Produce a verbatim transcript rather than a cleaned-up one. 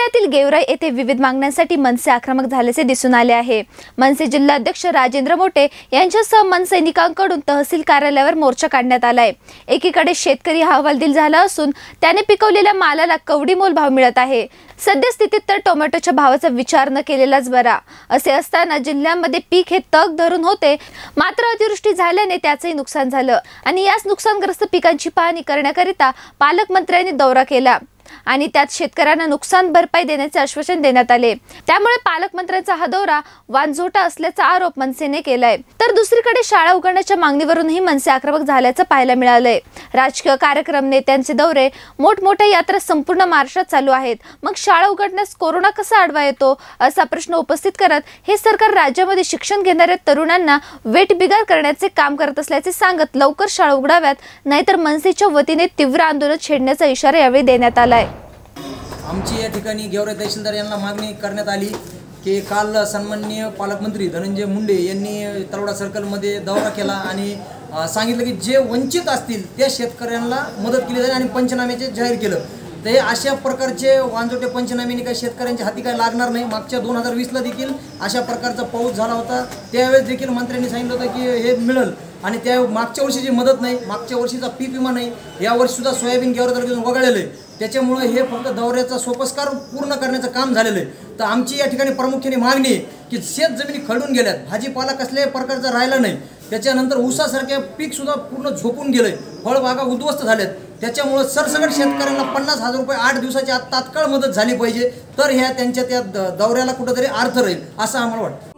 जिल्ह्यातील गेवराई येथे विविध मागण्यांसाठी मनसे आक्रमक झाल्याचे दिसून आले आहे। मनसे जिल्हाध्यक्ष राजेंद्र मोटे यांच्यासह मन सैनिकांकडून तहसील कार्यालयावर मोर्चा काढण्यात आलाय। एकीकडे शेतकरी हवालदिल झाला असून त्याने पिकवलेल्या मालाला कवडी मोल भाव मिळत आहे। सध्या स्थितीत तर टोमॅटोच्या भावाचा विचार न केलेलाच बरा। असे असताना जिल्ह्यामध्ये पीक हे तग धरून होते, मात्र अतिवृष्टी झाल्याने त्याचेही नुकसान झालं आणि याच नुकसानग्रस्त पिकांची पाहणी करण्याकरिता पालकमंत्र्यांनी दौरा केला आणि त्यात शेतकऱ्यांना नुकसान भरपाई देण्याचे आश्वासन देण्यात आले। त्यामुळे पालकमंत्र्यांचा हा दौरा वांझोटा असल्याचा आरोप मनसेने केलाय। तर दुसरीकडे शाळा उघडण्याच्या मागणीवरूनही मनसे आक्रमक झाल्याचं पाहायला मिळालंय। राजकीय कार्यक्रम, नेत्यांचे दौरे, मोठमोठ्या यात्रा संपूर्ण महाराष्ट्रात चालू आहेत। मग शाळा उघडण्यास कोरोना कसा अडवा येतो असा प्रश्न उपस्थित करत हे सरकार राज्यामध्ये शिक्षण घेणाऱ्या तरुणांना वेठबिगार करण्याचे काम करत असल्याचे सांगत लवकर शाळा उघडाव्यात, नाहीतर मनसेच्या वतीने तीव्र आंदोलन छेडण्याचा इशारा यावेळी देण्यात आला। आमची या ठिकाणी गेवराई तहसीलदार यांना मागणी करण्यात आली की काल सन्माननीय पालकमंत्री धनंजय मुंडे यांनी तळवडा सर्कलमध्ये दौरा केला आणि सांगितलं की जे वंचित असतील त्या शेतकऱ्यांना मदत केली जाईल आणि पंचनाम्याचे जाहीर केलं। ते अशा प्रकारचे वांझोटे पंचनाम्याने काही शेतकऱ्यांच्या हाती काही लागणार नाही। मागच्या दोन हजार वीसला देखील अशा प्रकारचा पाऊस झाला होता, त्यावेळेस देखील मंत्र्यांनी सांगितलं होतं की हे मिळेल आणि त्या मागच्या वर्षीची मदत नाही, मागच्या वर्षीचा पीक विमा नाही, यावर्षी सुद्धा सोयाबीन गेवराई तालुक्यातून वगळलेलं आहे। त्याच्यामुळे हे फक्त दौऱ्याचा सोपस्कार पूर्ण करण्याचं काम झालेलं आहे। तर आमची या ठिकाणी प्रामुख्याने मागणी आहे की शेत जमिनी खडून गेल्यात, भाजीपाला कसल्याही प्रकारचा राहिला नाही, त्याच्यानंतर ऊसासारख्या पीक सुद्धा पूर्ण झोपून गेलंय, फळबागा उद्ध्वस्त झाल्यात। त्याच्यामुळे सरसकट शेतकऱ्यांना पन्नास हजार रुपये आठ दिवसाची आत तात्काळ मदत झाली पाहिजे, तर ह्या त्यांच्या त्या दौऱ्याला कुठंतरी अर्थ राहील असं आम्हाला वाटतं।